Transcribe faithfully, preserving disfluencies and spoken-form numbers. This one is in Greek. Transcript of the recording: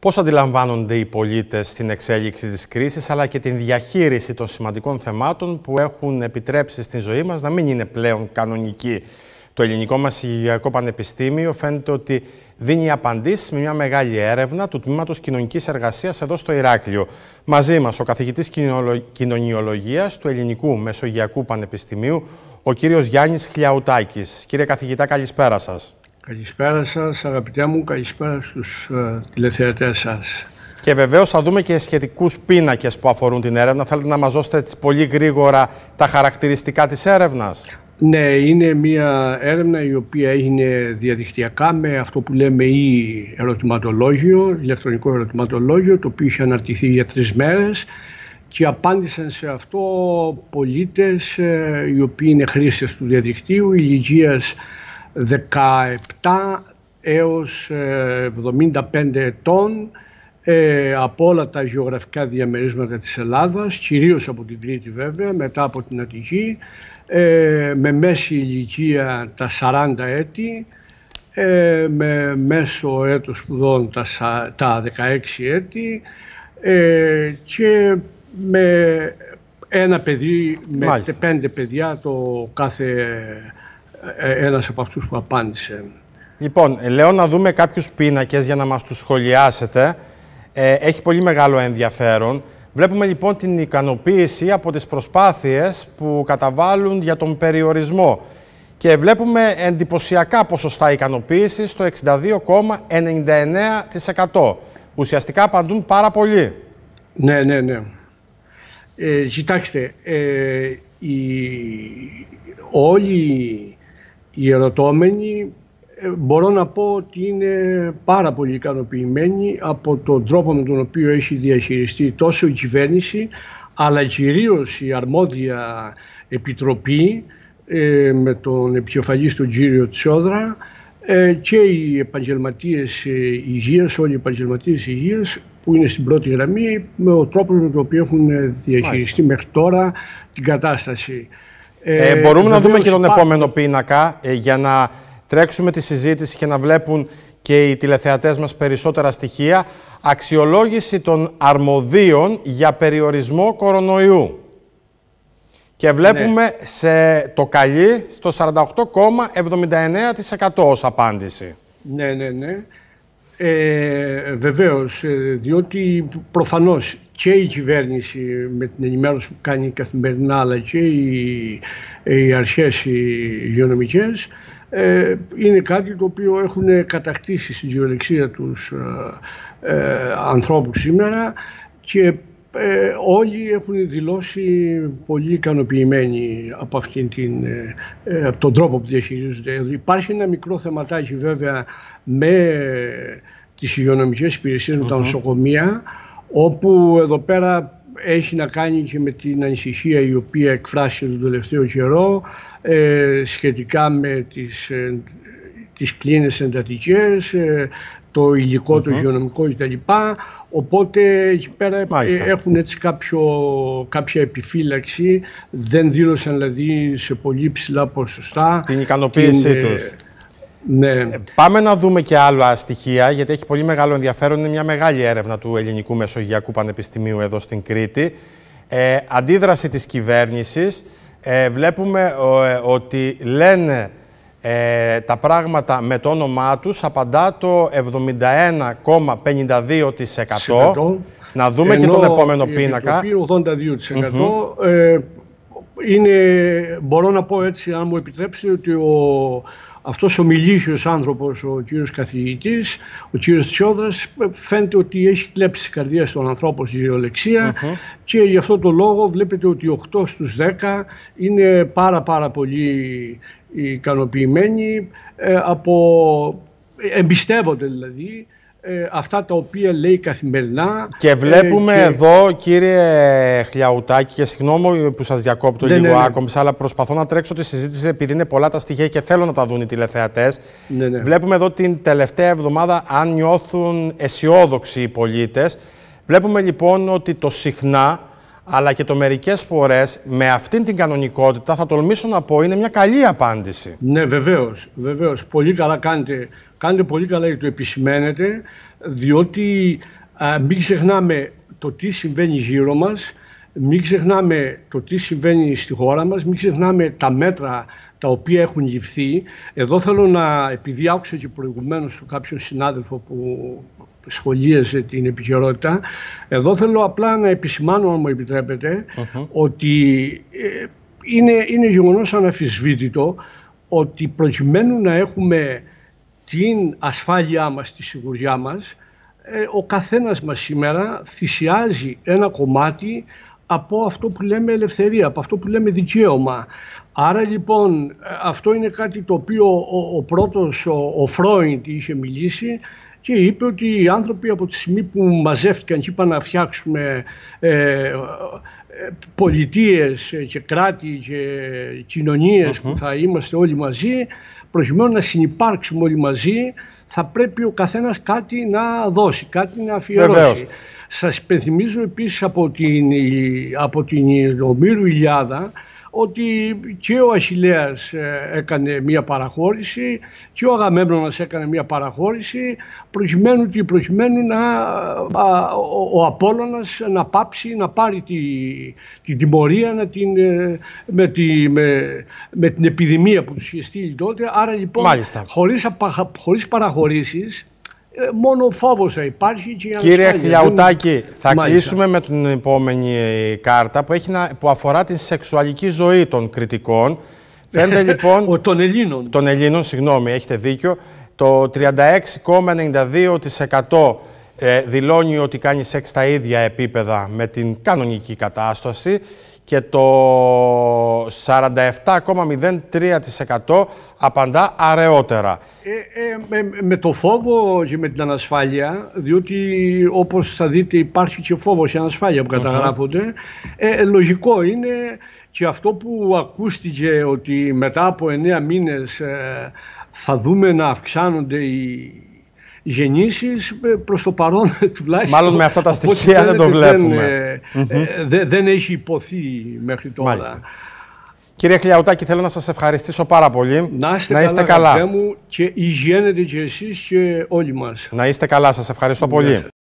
Πώς αντιλαμβάνονται οι πολίτες την εξέλιξη της κρίσης, αλλά και την διαχείριση των σημαντικών θεμάτων που έχουν επιτρέψει στην ζωή μας να μην είναι πλέον κανονική? Το Ελληνικό Μεσογειακό Πανεπιστήμιο φαίνεται ότι δίνει απαντήσεις με μια μεγάλη έρευνα του Τμήματος Κοινωνικής Εργασίας εδώ στο Ηράκλειο. Μαζί μας ο καθηγητής Κοινωνιολογίας του Ελληνικού Μεσογειακού Πανεπιστημίου, ο κύριος Γιάννης Χλιαουτάκης. Κύριε καθηγητά, καλησπέρα σας. Καλησπέρα σας, αγαπητέ μου, καλησπέρα στους uh, τηλεθεατές σας. Και βεβαίως θα δούμε και σχετικούς πίνακες που αφορούν την έρευνα. Θέλετε να μας δώσετε πολύ γρήγορα τα χαρακτηριστικά της έρευνας? Ναι, είναι μια έρευνα η οποία έγινε διαδικτυακά με αυτό που λέμε ή ερωτηματολόγιο, ηλεκτρονικό ερωτηματολόγιο, το οποίο είχε αναρτηθεί για τρεις μέρες και απάντησαν σε αυτό πολίτες ε, οι οποίοι είναι χρήστες του διαδικτύου ηλικίας δεκαεπτά έως εβδομήντα πέντε ετών ε, από όλα τα γεωγραφικά διαμερίσματα της Ελλάδας, κυρίως από την Κρήτη βέβαια, μετά από την Αττική, ε, με μέση ηλικία τα σαράντα έτη, ε, με μέσο έτος σπουδών τα, τα δεκαέξι έτη ε, και με ένα παιδί, με Μάλιστα. πέντε παιδιά το κάθε ένας από αυτούς που απάντησε. Λοιπόν, λέω να δούμε κάποιους πίνακες για να μας τους σχολιάσετε. Ε, έχει πολύ μεγάλο ενδιαφέρον. Βλέπουμε λοιπόν την ικανοποίηση από τις προσπάθειες που καταβάλουν για τον περιορισμό. Και βλέπουμε εντυπωσιακά ποσοστά ικανοποίησης στο εξήντα δύο κόμμα ενενήντα εννέα τοις εκατό. Ουσιαστικά απαντούν πάρα πολύ. Ναι, ναι, ναι. Ε, κοιτάξτε, ε, οι, όλοι οι ερωτώμενοι μπορώ να πω ότι είναι πάρα πολύ ικανοποιημένοι από τον τρόπο με τον οποίο έχει διαχειριστεί τόσο η κυβέρνηση, αλλά κυρίως η αρμόδια επιτροπή ε, με τον επικεφαλής τον κύριο Τσιόδρα ε, και οι επαγγελματίες υγείας, όλοι οι επαγγελματίες υγείας που είναι στην πρώτη γραμμή, με τον τρόπο με τον οποίο έχουν διαχειριστεί Μάλιστα. μέχρι τώρα την κατάσταση. Ε, ε, μπορούμε να δούμε και τον υπάρχει... επόμενο πίνακα ε, για να τρέξουμε τη συζήτηση και να βλέπουν και οι τηλεθεατές μας περισσότερα στοιχεία. Αξιολόγηση των αρμοδίων για περιορισμό κορονοϊού. Και βλέπουμε ναι. σε το καλή στο σαράντα οκτώ κόμμα εβδομήντα εννέα τοις εκατό ως απάντηση. Ναι, ναι, ναι. Ε, βεβαίως, διότι προφανώς και η κυβέρνηση με την ενημέρωση που κάνει καθημερινά, αλλά και οι, οι αρχές οι υγειονομικές, ε, είναι κάτι το οποίο έχουν κατακτήσει στην κυριολεξία τους ε, ε, ανθρώπους σήμερα και ε, όλοι έχουν δηλώσει πολύ ικανοποιημένοι από, αυτήν την, ε, από τον τρόπο που διαχειρίζονται. Υπάρχει ένα μικρό θεματάκι βέβαια με τις υγειονομικές υπηρεσίες, με τα νοσοκομεία, όπου εδώ πέρα έχει να κάνει και με την ανησυχία η οποία εκφράστηκε τον τελευταίο καιρό ε, σχετικά με τις, ε, τις κλίνες εντατικές, ε, το υλικό, mm-hmm. το υγειονομικό κτλ. Οπότε εκεί πέρα ε, έχουν έτσι κάποιο, κάποια επιφύλαξη, δεν δήλωσαν δηλαδή σε πολύ ψηλά ποσοστά την ικανοποίησή την, τους. Ναι. Ε, πάμε να δούμε και άλλα στοιχεία, γιατί έχει πολύ μεγάλο ενδιαφέρον. Είναι μια μεγάλη έρευνα του Ελληνικού Μεσογειακού Πανεπιστημίου εδώ στην Κρήτη. Ε, αντίδραση της κυβέρνησης. Ε, βλέπουμε ε, ότι λένε ε, τα πράγματα με το όνομά τους. Απαντά το εβδομήντα ένα κόμμα πενήντα δύο τοις εκατό. Να δούμε Ενώ και τον επόμενο πίνακα. ογδόντα δύο τοις εκατό. Mm-hmm. ε, είναι, μπορώ να πω έτσι, αν μου επιτρέψετε, ότι ο αυτός ο μιλήσιος άνθρωπος, ο κύριος καθηγητής, ο κύριος Τσιόδρας, φαίνεται ότι έχει κλέψει την καρδία στον ανθρώπο στη γεωλεξία uh-huh. και γι' αυτό το λόγο βλέπετε ότι οκτώ στους δέκα είναι πάρα πάρα πολύ ικανοποιημένοι, ε, από, εμπιστεύονται δηλαδή ε, αυτά τα οποία λέει καθημερινά. Και βλέπουμε ε, και... εδώ, κύριε Χλιαουτάκη, και συγγνώμη που σας διακόπτω ναι, λίγο ναι, ναι. άκομψα, αλλά προσπαθώ να τρέξω τη συζήτηση επειδή είναι πολλά τα στοιχεία και θέλω να τα δουν οι τηλεθεατές. Ναι, ναι. Βλέπουμε εδώ την τελευταία εβδομάδα αν νιώθουν αισιόδοξοι οι πολίτες. Βλέπουμε λοιπόν ότι το συχνά, αλλά και το μερικές φορές, με αυτήν την κανονικότητα, θα τολμήσω να πω, είναι μια καλή απάντηση. Ναι, βεβαίως, βεβαίως. Πολύ καλά κάνετε. Κάνετε πολύ καλά γιατί το επισημαίνετε. διότι α, μην ξεχνάμε το τι συμβαίνει γύρω μας, μην ξεχνάμε το τι συμβαίνει στη χώρα μας, μην ξεχνάμε τα μέτρα τα οποία έχουν ληφθεί. Εδώ θέλω να, επειδή άκουσα και προηγουμένως του κάποιον συνάδελφο που σχολίασε την επικαιρότητα, εδώ θέλω απλά να επισημάνω, αν μου επιτρέπετε, uh-huh. ότι ε, είναι, είναι γεγονός αναμφισβήτητο ότι προκειμένου να έχουμε την ασφάλειά μας, τη σιγουριά μας, ε, ο καθένας μας σήμερα θυσιάζει ένα κομμάτι από αυτό που λέμε ελευθερία, από αυτό που λέμε δικαίωμα. Άρα λοιπόν αυτό είναι κάτι το οποίο ο, ο πρώτος, ο, ο Φρόιντ είχε μιλήσει και είπε ότι οι άνθρωποι από τη στιγμή που μαζεύτηκαν και είπαν να φτιάξουμε ε, πολιτείες και κράτη και κοινωνίες uh-huh. που θα είμαστε όλοι μαζί, προκειμένου να συνυπάρξουμε όλοι μαζί, θα πρέπει ο καθένας κάτι να δώσει, κάτι να αφιερώσει. Βεβαίως. Σας υπενθυμίζω επίσης από την, από την Ομήρου Ηλιάδα ότι και ο Αχιλλέας έκανε μία παραχώρηση και ο Αγαμέμνονας έκανε μία παραχώρηση προκειμένου, προκειμένου να, α, ο, ο Απόλλωνας να πάψει να πάρει τη, την τιμωρία να την, με, τη, με, με την επιδημία που τους είχε στείλει τότε. Άρα λοιπόν χωρίς, χωρίς παραχωρήσεις μόνο φόβος θα υπάρχει. Και Κύριε Χλιαουτάκη, θα Μάλιστα. κλείσουμε με την επόμενη κάρτα που, έχει να, που αφορά την σεξουαλική ζωή των κριτικών. Φαίνεται λοιπόν... των Ελλήνων. Των Ελλήνων, συγγνώμη, έχετε δίκιο. Το τριάντα έξι κόμμα ενενήντα δύο τοις εκατό ε, δηλώνει ότι κάνει σεξ στα ίδια επίπεδα με την κανονική κατάσταση και το σαράντα επτά κόμμα μηδέν τρία τοις εκατό απαντά αραιότερα. Ε, ε, με, με το φόβο και με την ανασφάλεια, διότι όπως θα δείτε υπάρχει και φόβος και ανασφάλεια που καταγράφονται, uh-huh. ε, λογικό είναι και αυτό που ακούστηκε ότι μετά από εννέα μήνες ε, θα δούμε να αυξάνονται οι γεννήσεις, προς το παρόν τουλάχιστον. Μάλλον με αυτά τα στοιχεία δεν το βλέπουμε. Δεν, ε, mm-hmm. δε, δεν έχει υποθεί μέχρι τώρα. Μάλιστα. Κύριε Χλιαουτάκη, θέλω να σας ευχαριστήσω πάρα πολύ. Να είστε, να είστε καλά, καλά. Μου, και υγιένετε και εσείς και όλοι μας. Να είστε καλά, σας ευχαριστώ πολύ.